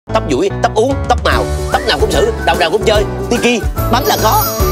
Tóc duỗi, tóc uốn, tóc màu, tóc nào cũng xử, đầu nào cũng chơi. Tiki, bấm là có.